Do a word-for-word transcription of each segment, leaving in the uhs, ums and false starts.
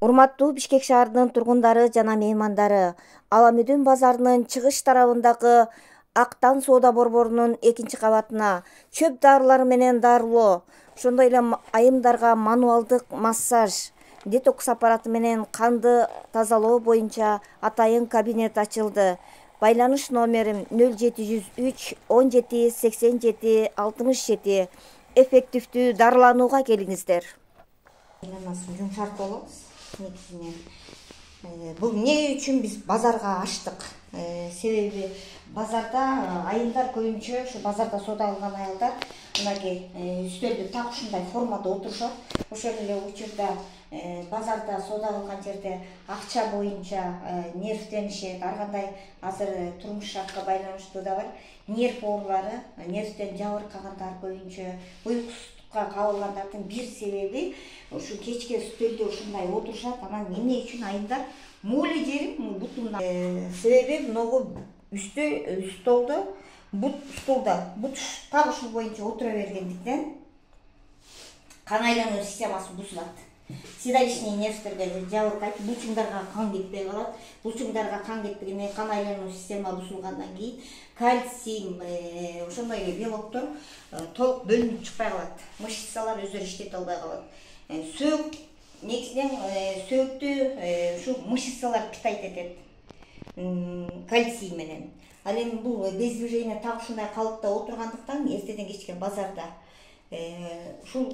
Урматтуу Бишкек шаарынын тургундары жана меймандары, Аламүдүн базарынын чыгыш тарабындагы Актан соода борборунун экинчи кабатына чөп дарылар менен дарылоо, ошондой эле айымдарга мануалдык массаж, детокс аппараты менен канды тазалоо боюнча атайын кабинет ачылды. Байланыш номерим нөл жети жүз үч он жети сексен жети алтымыш жети. Эффективдүү дарыланууга келиңиздер. Айланмасын жумшартып алабыз. Негизинен бул эмне үчүн биз базарга ачтык? Себеби базарда айымдар көбүнчө ушу базарда соода кылган аялдар мынакей үстөлдө так ушундай формада отурушат. Ошол эле учурда базарда соода кылган жерде акча боюнча нервтенишет, ар кандай азыр турмуш шартка байланыштуу да бар. Нерв оорулары, нервтен жабыркагандар көбүнчө, уйкусузлукка кабылгандардын бир себеби ушу кечке үстөлдө ушундай отурушат. Анан эмне үчүн айымдар мууле жери бутунда себеби могу үстө столдо бут столда бут так ушул боюнча отура бергендиктен кан айлануу системасы бузулат. Седалищный нервтерге жабыркайт, булчуңдарга кан кетпей калат. Булчуңдарга кан кетпегенде кан айлануу система бузулгандан кийин кальций, ошондой эле белоктор толук бөлүнүп чыкпай калат. Мышцалар өздөрү иштете албай калат. Сөөк негизинен сөөктү ушу мышцалар питать этет кальций менен. Ал эми бул без движения так ушундай калыпта отургандыктан эртеден кечке базарда ушул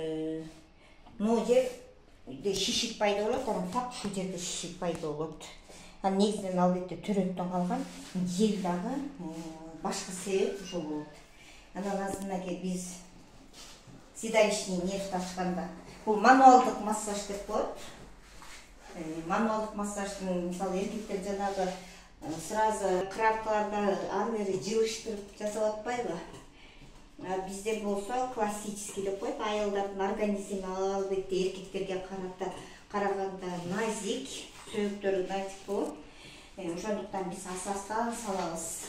могу жерде шишик пайда болот, анан так ушул жерде шишик пайда болот. Анан негизинен албетте төрөттөн калган жел дагы башкы себеп ушул болот. Анан азырынакей биз седалищный нерв ачканда бул мануалдык массаж деп коет. Мануалдык массаждын мисалы эркектер жанагы сразу краткаларда ары бери жылыштырып жасап атпайбы? Bizde болсо классический деп коет. Аялдардын организми албетте эркектерге карата караганда назик, сөөктөрү назик болот. Ошондуктан биз асаска салабыз.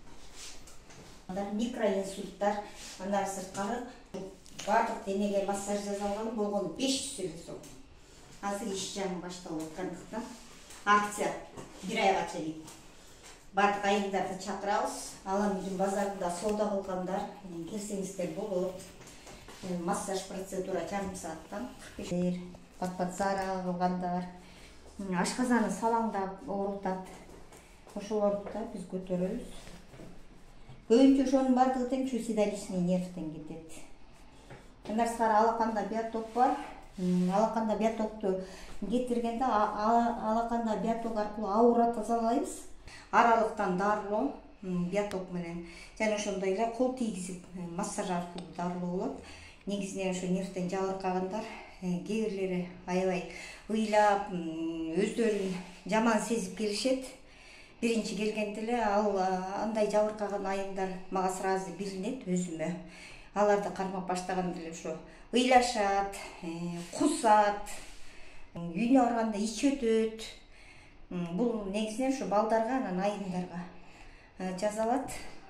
Микроинсульттар, андан сырткары бардык денеге массаж жасалган болгону беш жүз элүү сом. Азыр иш жаңы башталып аткандыктан акция бир айга чейин бардык айымдарды чакырабыз. Аламүдүн базарында соода кылгандар келсеңиздер болот. Массаж процедура жарым сааттан кырк беш. Патпатсара кылгандар, ашказаны салаңдап оорутат. Ошолорду да биз көтөрөбүз. Көбүнчө ошонун бардыгы тең ушу седалищный нервден кетет. Андан сырткары алаканда биоток бар. Алаканда биотокту кетиргенде алаканда биоток аркылуу аура тазалайбыз. Аралыктан дарылоо биоток менен жана ошондой эле кол тийгизип массаж аркылуу дарылоо болот. Негизинен ошо нервден жабыркагандар кээ бирлери аябай ыйлап, өздөрүн жаман сезип келишет. Биринчи келгенде эле ал андай жабыркаган айымдар мага сразу билинет өзүмө. Аларды кармап баштаганда эле ошо ыйлашат, кусат, үйүнө барганда ич өтөт. Бул негизинен ушу балдарга, анан айымдарга жасалат.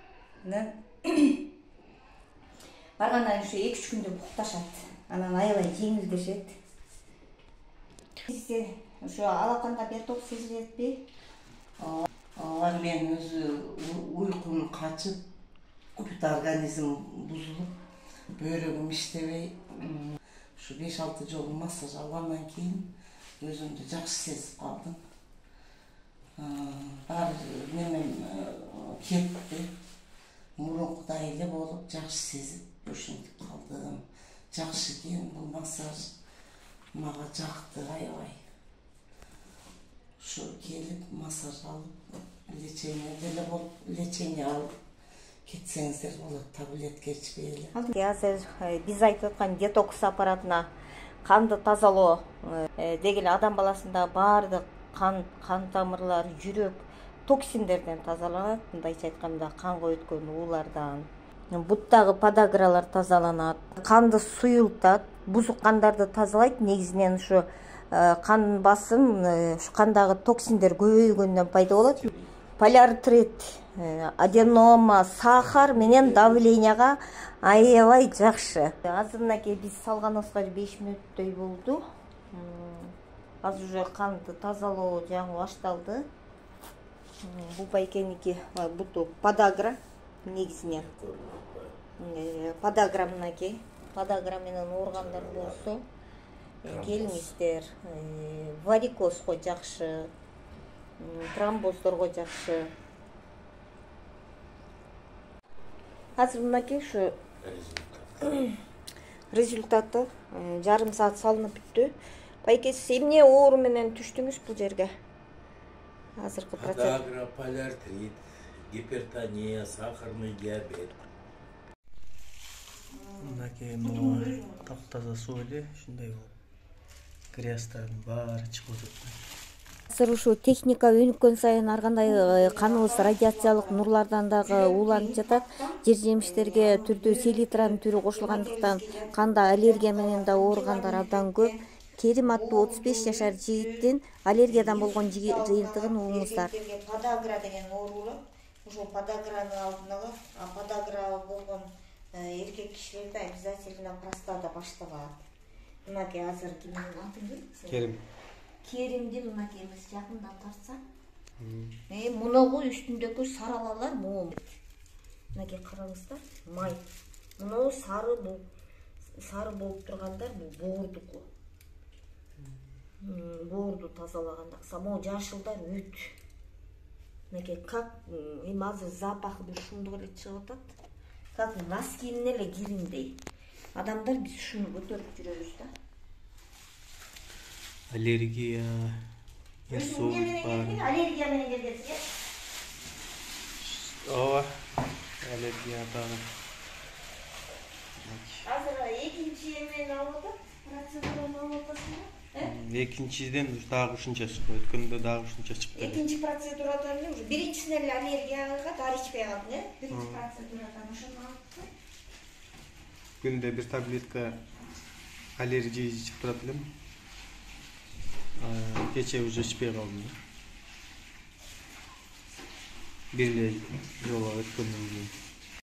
Баргандан ушу эки үч күндө букташат. Анан аябай жеңилдешет. Бизде ушу алаканда биоток сезилетпи? Ооба, мен өзү уйкум качып, бүт организм бузулуп, бөйрөгүм иштебей, ушу беш алты жолу массаж алгандан кийин өзүмдү жакшы сезип калдым. Баары менен кетти. Мурункудай эле болуп, жакшы сезип ушинтип калдым. Жакшы экен бул массаж. Мага жакты аябай. Ушу келип массаж алып, лечение деле болуп, лечение алып кетсеңиздер болот, таблетка ичпей эле. Азыр биз айтып аткан детокс аппаратына канды тазалоо деги эле адам баласында баардык кан, кан тамырлар, жүрөк токсиндерден тазаланат. Мындайча айтканда канга өткөн уулардан. Буттагы подагралар тазаланат. Канды суюлтат, бузук кандарды тазалайт. Негизинен ушу кан басым, ушу кандагы токсиндер көбөйгөндөн пайда болот. Полиартрит, аденома, сахар менен давленияга аябай жакшы. Азырынакей биз салганыбызга беш мүнөттөй болду. Азыр уже канды тазалоо жаңы башталды. Бул байкеники буту подагра негизинен. Подагра мынакей. Подагра менен ооругандар болсо келиңиздер. Варикозго жакшы, тромбоздорго жакшы. Азыр мынакей ушу результаты жарым саат салынып бүттү. Байке, сиз эмне оору менен түштүңүз бул жерге? Азыркы процесс. Подагра, полиартрит, гипертония, сахарный диабет. Мынакей могу таптаза суу эле ушундай болуп грязьтардын баары чыгып атат. Азыр ушу техника өнүккөн сайын ар кандай каныбыз радиациялык нурлардан дагы ууланып жатат. Жер жемиштерге түрдүү селитранын түрү кошулгандыктан канда аллергия менен да ооругандар абдан көп. Керим аттуу отуз беш жашар жигиттин аллергиядан болгон жыйынтыгын угуңуздар. Подагра деген оорулар, ошол подагранын алдын алат. А подагра болгон эркек кишилерде обязательно простата башталат. Мынакей азыр кимдин атын ким? Керим. Керимди мынакей биз жакындан тартсак, э мунагу үстүндөгү саралалар могу. Мынакей караңыздар, май. Мунау сары бул сары болуп тургандар бул боордуку. Боорду тазалаганда самоо жашылдар үт. Мынакей как эми азыр запахы бир шумдук эле чыгып атат. Как носкинин эле кириндей. Адамдар биз ушуну көтөрүп жүрөбүз да. Аллергия, эсоо бар. Аллергия менен келгенсиз, э? Ооба, аллергия дагы. Азыр экинчи эмени алып атат, процедураны алып атасызбы? Экинчиден дагы ушунча чыкты, өткөндө дагы ушунча чыкты. Экинчи процедурадан эле уже биринчисинен эле аллергияга дары ичпей калдым, э? Биринчи процедурадан ошону алып. Күндө бир таблетка аллергия ичип турат элем. Кече уже ичпей калдым. Бир эле жолу өткөндөн кийин.